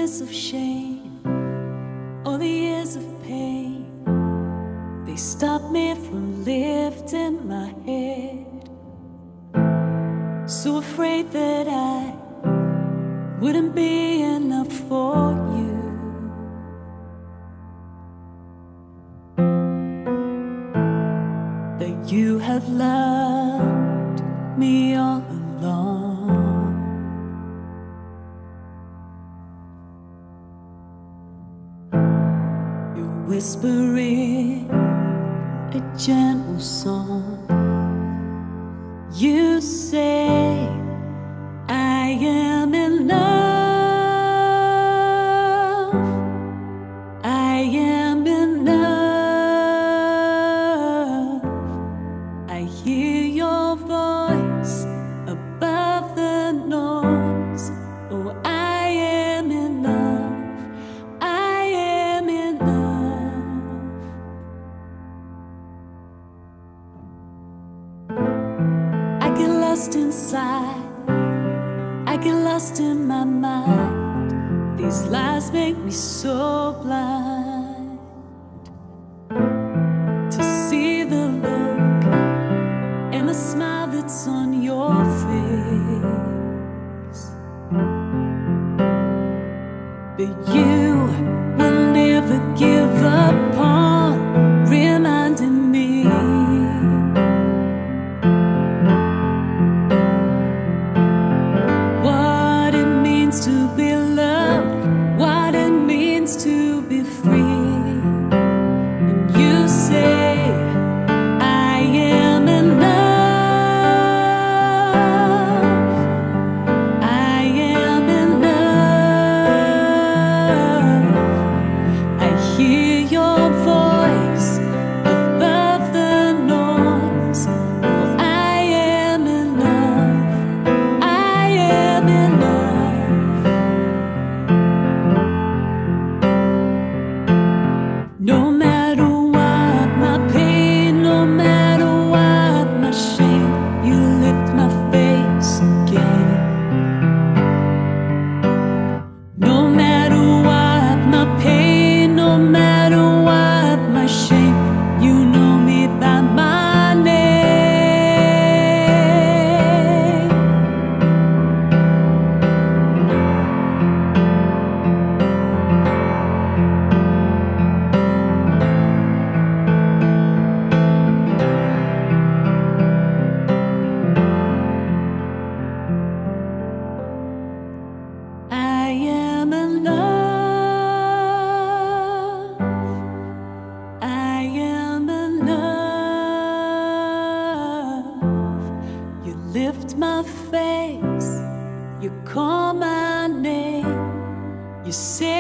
years of shame, all the years of pain, they stopped me from lifting my head. So afraid that I wouldn't be enough for you. That you have loved me all along. You're whispering a gentle song. You say I am in love, I am enough. I hear your voice above the noise. Oh, I am enough, I am enough. I get lost inside, I get lost in my mind. These lies make me so blind to see the look and the smile that's on your face. But you will never give up on reminding me to be loved, what it means to be free. And you say I am enough, I am enough. I hear your voice above the noise. Oh, I am enough, I am enough. No matter what my pain, no matter what my shame, you lift my face again. No matter what my pain, no matter what my shame, you know me by my name. I am enough, I am enough. You lift my face, you call my name, you say